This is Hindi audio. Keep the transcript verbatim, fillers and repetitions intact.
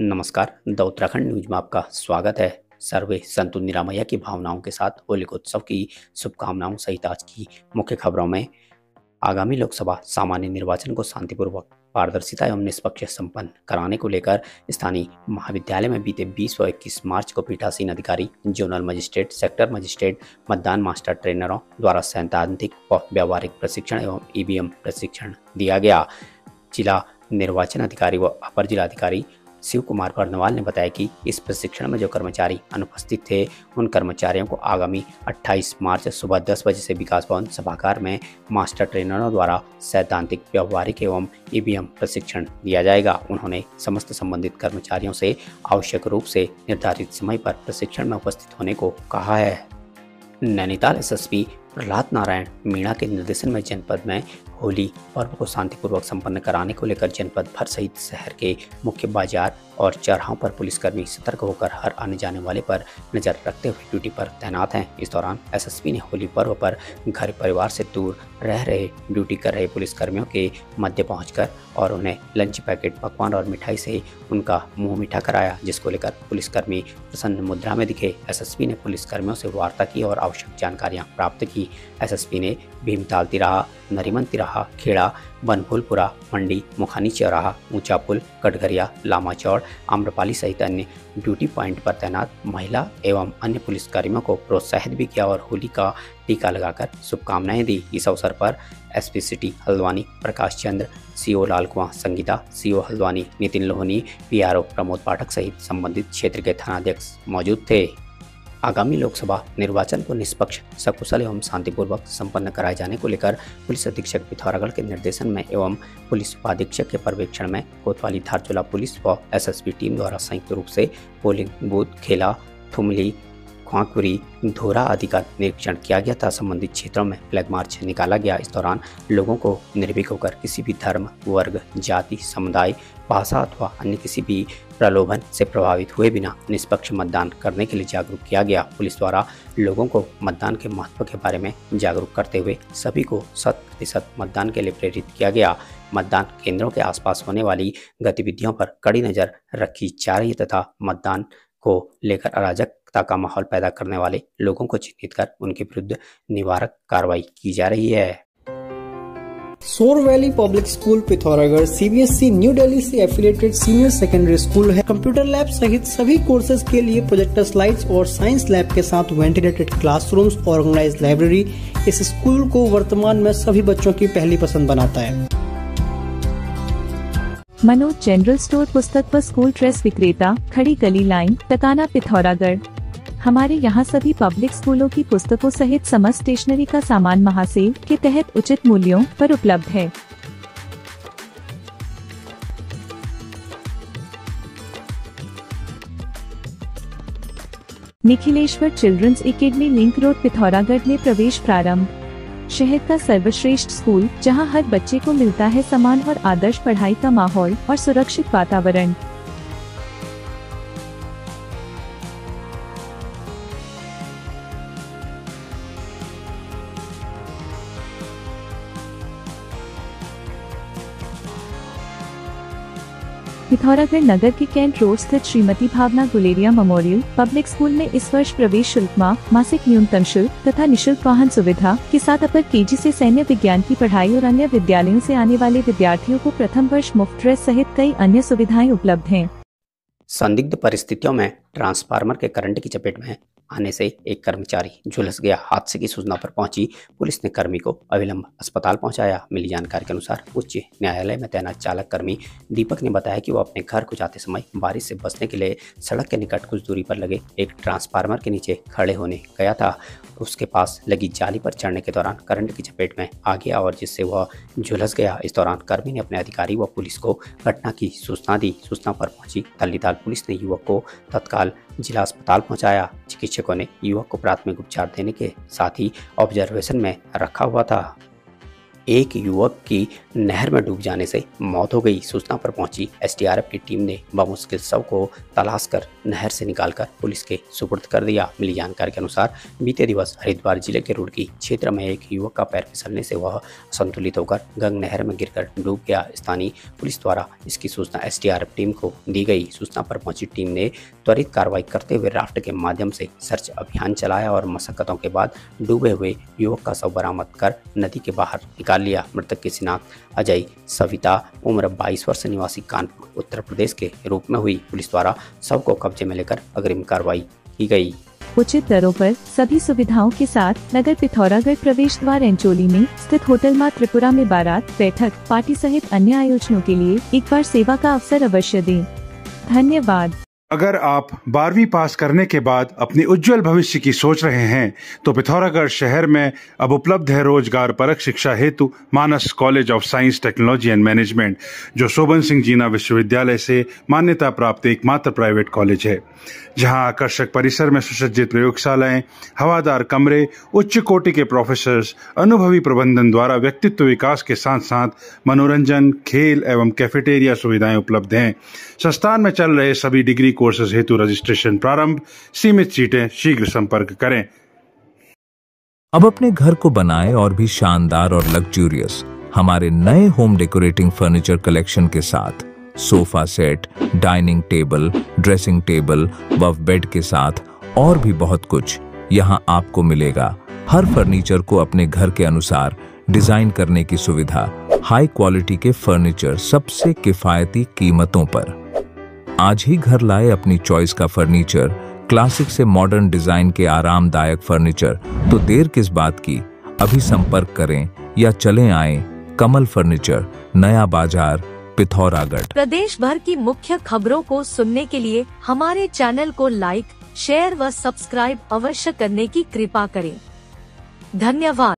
नमस्कार, द उत्तराखंड न्यूज में आपका स्वागत है। सर्वे संतु निरामया की भावनाओं के साथ होलिकोत्सव की शुभकामनाओं सहित आज की मुख्य खबरों में आगामी लोकसभा सामान्य निर्वाचन को शांतिपूर्वक, पारदर्शिता एवं निष्पक्ष संपन्न कराने को लेकर स्थानीय महाविद्यालय में बीते बीस व इक्कीस मार्च को पीठासीन अधिकारी, जोनल मजिस्ट्रेट, सेक्टर मजिस्ट्रेट, मतदान मास्टर ट्रेनरों द्वारा सैद्धांतिक व व्यावहारिक प्रशिक्षण एवं ईवीएम प्रशिक्षण दिया गया। जिला निर्वाचन अधिकारी व अपर जिलाधिकारी शिव कुमार बर्नवाल ने बताया कि इस प्रशिक्षण में जो कर्मचारी अनुपस्थित थे, उन कर्मचारियों को आगामी अट्ठाईस मार्च सुबह दस बजे से विकास भवन सभागार में मास्टर ट्रेनरों द्वारा सैद्धांतिक, व्यावहारिक एवं ईवीएम प्रशिक्षण दिया जाएगा। उन्होंने समस्त संबंधित कर्मचारियों से आवश्यक रूप से निर्धारित समय पर प्रशिक्षण में उपस्थित होने को कहा है। नैनीताल एसएसपी प्रहलाद नारायण मीणा के निर्देशन में जनपद में होली पर्व को शांतिपूर्वक संपन्न कराने को लेकर जनपद भर सहित शहर के मुख्य बाजार और चौराहों पर पुलिसकर्मी सतर्क होकर हर आने जाने वाले पर नजर रखते हुए ड्यूटी पर तैनात हैं। इस दौरान एसएसपी ने होली पर्व पर घर परिवार से दूर रह रहे ड्यूटी कर रहे पुलिसकर्मियों के मध्य पहुंचकर और उन्हें लंच पैकेट, पकवान और मिठाई से उनका मुंह मीठा कराया, जिसको लेकर पुलिसकर्मी प्रसन्न मुद्रा में दिखे। एसएसपी ने पुलिसकर्मियों से वार्ता की और आवश्यक जानकारियां प्राप्त की। एसएसपी ने भीमताल तिराहा, नरीमन तिराहा, खेड़ा, बनफुलपुरा, मंडी, मुखानी चौराहा, ऊंचा पुल, कटघरिया, लामा चौड़, आम्रपाली सहित अन्य ड्यूटी पॉइंट पर तैनात महिला एवं अन्य पुलिसकर्मियों को प्रोत्साहित भी किया और होली का टीका लगाकर शुभकामनाएं दी। इस अवसर पर SP city Haldwani Prakash Chandra, CO Lal Kuan Sangeeta, CO Haldwani Nitin Lohani, PRO Pramod Pathak सहित संबंधित क्षेत्र के थानाध्यक्ष मौजूद थे। आगामी लोकसभा निर्वाचन को निष्पक्ष, सकुशल एवं शांतिपूर्वक संपन्न कराए जाने को लेकर पुलिस अधीक्षक पिथौरागढ़ के निर्देशन में एवं पुलिस उपाधीक्षक के पर्यवेक्षण में कोतवाली धारचूला पुलिस व एसएसबी टीम द्वारा संयुक्त रूप से पोलिंग बूथ, खेला, थुमली, ख्वाकुरी, धोरा आदि का निरीक्षण किया गया था। संबंधित क्षेत्रों में फ्लैग मार्च निकाला गया। इस दौरान लोगों को निर्भीक होकर किसी भी धर्म, वर्ग, जाति, समुदाय, भाषा अथवा अन्य किसी भी प्रलोभन से प्रभावित हुए बिना निष्पक्ष मतदान करने के लिए जागरूक किया गया। पुलिस द्वारा लोगों को मतदान के महत्व के बारे में जागरूक करते हुए सभी को शत प्रतिशत मतदान के लिए प्रेरित किया गया। मतदान केंद्रों के आसपास होने वाली गतिविधियों पर कड़ी नजर रखी जा रही तथा मतदान को लेकर अराजकता का माहौल पैदा करने वाले लोगों को चिन्हित कर उनके विरुद्ध निवारक कार्रवाई की जा रही है। Sor valley public school Pithoragarh CBSE new Delhi से एफिलिएटेड सीनियर सेकेंडरी स्कूल है। कंप्यूटर लैब सहित सभी कोर्सेज के लिए प्रोजेक्टर स्लाइड्स और साइंस लैब के साथ वेंटिलेटेड क्लासरूम्स, ऑर्गेनाइज्ड लाइब्रेरी इस स्कूल को वर्तमान में सभी बच्चों की पहली पसंद बनाता है। मनोज जनरल स्टोर पुस्तक व स्कूल ड्रेस विक्रेता, खड़ी गली लाइन, टकाना, पिथौरागढ़। हमारे यहाँ सभी पब्लिक स्कूलों की पुस्तकों सहित समस्त स्टेशनरी का सामान महासेल के तहत उचित मूल्यों पर उपलब्ध है। Nikhileshwar children's academy link road Pithoragarh में प्रवेश प्रारंभ। शहर का सर्वश्रेष्ठ स्कूल, जहां हर बच्चे को मिलता है समान और आदर्श पढ़ाई का माहौल और सुरक्षित वातावरण। पिथौरागढ़ नगर के कैंट रोड स्थित Shrimati Bhawna Guleria memorial public school में इस वर्ष प्रवेश शुल्क माफ, मासिक न्यूनतम शुल्क तथा निशुल्क वाहन सुविधा के साथ अपर केजी से सैन्य विज्ञान की पढ़ाई और अन्य विद्यालयों से आने वाले विद्यार्थियों को प्रथम वर्ष मुफ्त ड्रेस सहित कई अन्य सुविधाएं उपलब्ध हैं। संदिग्ध परिस्थितियों में ट्रांसफार्मर के करंट की चपेट में आने से एक कर्मचारी झुलस गया। हादसे की सूचना पर पहुंची पुलिस ने कर्मी को अविलंब अस्पताल पहुंचाया। मिली जानकारी के अनुसार उच्च न्यायालय में तैनात चालक कर्मी दीपक ने बताया कि वो अपने घर को जाते समय बारिश से बचने के लिए सड़क के निकट कुछ दूरी पर लगे एक ट्रांसफार्मर के नीचे खड़े होने गया था। उसके पास लगी जाली पर चढ़ने के दौरान करंट की चपेट में आ गया और जिससे वह झुलस गया। इस दौरान कर्मी ने अपने अधिकारी व पुलिस को घटना की सूचना दी। सूचना पर पहुंची तल्लीताल पुलिस ने युवक को तत्काल जिला अस्पताल पहुंचाया। चिकित्सकों ने युवक को प्राथमिक उपचार देने के साथ ही ऑब्जर्वेशन में रखा हुआ था। एक युवक की नहर में डूब जाने से मौत हो गई। सूचना पर पहुंची एसडीआरएफ की टीम ने बमुश्किल शव को तलाश कर नहर से निकालकर पुलिस के सुपुर्द कर दिया। मिली जानकारी के अनुसार बीते दिवस हरिद्वार जिले के रुड़की क्षेत्र में एक युवक का पैर फिसलने से वह संतुलित होकर गंग नहर में गिरकर डूब गया। स्थानीय पुलिस द्वारा इसकी सूचना एसडीआरएफ टीम को दी गई। सूचना पर पहुंची टीम ने त्वरित कार्रवाई करते हुए राफ्ट के माध्यम से सर्च अभियान चलाया और मशक्कतों के बाद डूबे हुए युवक का शव बरामद कर नदी के बाहर निकाल लिया। मृतक की शिनाख्त अजय सविता उम्र बाईस वर्ष निवासी कानपुर उत्तर प्रदेश के रूप में हुई। पुलिस द्वारा शव को कब्जे में लेकर अग्रिम कार्रवाई की गई। उचित दरों पर सभी सुविधाओं के साथ नगर पिथौरागढ़ प्रवेश द्वार एंचोली में स्थित होटल मां त्रिपुरा में बारात, बैठक, पार्टी सहित अन्य आयोजनों के लिए एक बार सेवा का अवसर अवश्य दें। धन्यवाद। अगर आप बारहवीं पास करने के बाद अपनी उज्जवल भविष्य की सोच रहे हैं तो पिथौरागढ़ शहर में अब उपलब्ध है रोजगार परक शिक्षा हेतु Manas college of science technology and management, जो शोभन सिंह जीना विश्वविद्यालय से मान्यता प्राप्त एकमात्र प्राइवेट कॉलेज है, जहां आकर्षक परिसर में सुसज्जित प्रयोगशालाएं, हवादार कमरे, उच्च कोटि के प्रोफेसर्स, अनुभवी प्रबंधन द्वारा व्यक्तित्व विकास के साथ साथ मनोरंजन, खेल एवं कैफेटेरिया सुविधाएं उपलब्ध हैं। संस्थान में चल रहे सभी डिग्री कोर्सेज हेतु रजिस्ट्रेशन प्रारंभ। सीमित सीटें, शीघ्र संपर्क करें। अब अपने घर को बनाएं और भी शानदार और लग्जूरियस हमारे नए होम डेकोरेटिंग फर्नीचर कलेक्शन के साथ। Sofa set, dining table, dressing table व बेड के साथ और भी बहुत कुछ यहाँ आपको मिलेगा। हर फर्नीचर को अपने घर के अनुसार डिजाइन करने की सुविधा। हाई क्वालिटी के फर्नीचर सबसे किफायती कीमतों पर। आज ही घर लाए अपनी चॉइस का फर्नीचर, क्लासिक से मॉडर्न डिजाइन के आरामदायक फर्नीचर। तो देर किस बात की, अभी संपर्क करें या चलें आए कमल फर्नीचर, नया बाजार, पिथौरागढ़। प्रदेश भर की मुख्य खबरों को सुनने के लिए हमारे चैनल को लाइक, शेयर व सब्सक्राइब अवश्य करने की कृपा करें। धन्यवाद।